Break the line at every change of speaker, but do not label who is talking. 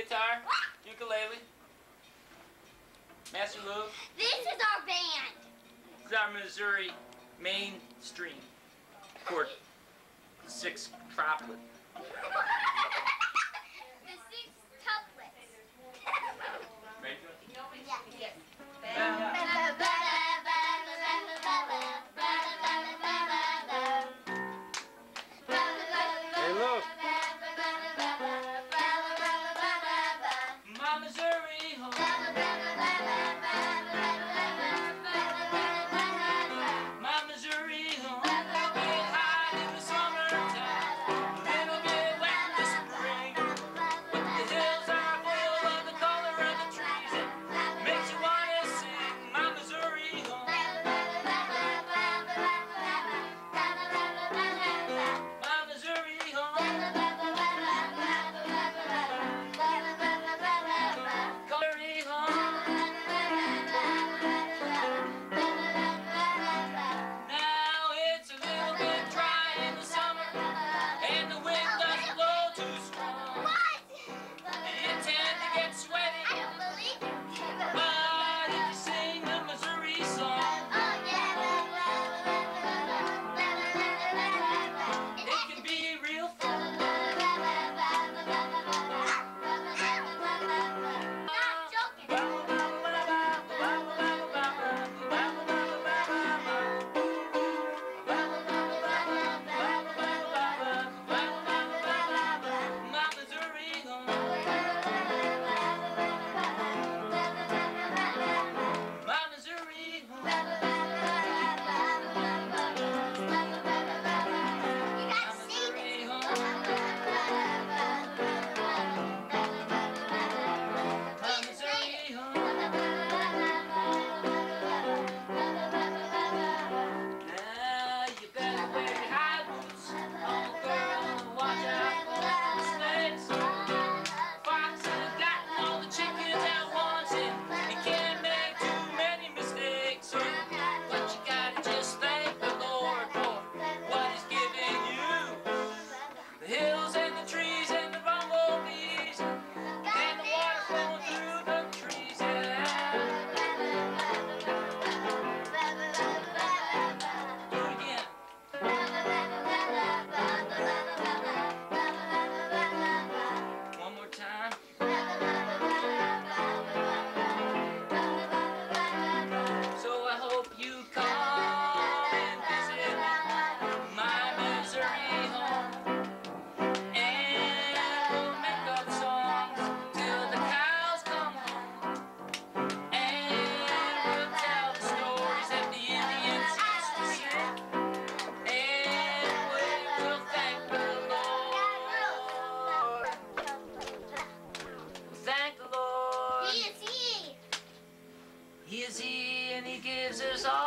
guitar, ukulele, Master Lube.
This is our band.
This is our Missouri mainstream chord. The 6 troplet.
The 6 tuplets.
Ready?
Yes.
Hey, look.
My Missouri home. My Missouri home. A little bit hot in the summertime, a little bit wet in the spring. But the hills are full of the color of the trees. It makes you want to sing. My Missouri home. My Missouri home. Missouri home. Now it's a little bit dry in the summer, and the wind doesn't blow too strong.
What?
You tend to get sweaty,
I don't believe it.
but if you sing the Missouri song,
Oh, yeah.
it can be real fun.
Not joking.
My Missouri home. My Missouri home.
You gotta sing it.
Missouri home. My Missouri home. Now you better wear your high boots. Oh girl, watch out for the snakes. Foxes have gotten all the chickens at once, and you can't make too many mistakes. But you gotta just thank the Lord for what He's given you. The hills and the trees and the bumblebees and the water flowing through the trees. Yeah. Do it again. One more time. So I hope you come and visit my Missouri home, and we'll make up songs till the cows come home, and we'll tell the stories that the Indians used to sing, and we'll thank the Lord. Thank the Lord.
He is he.
He is He, and He gives us all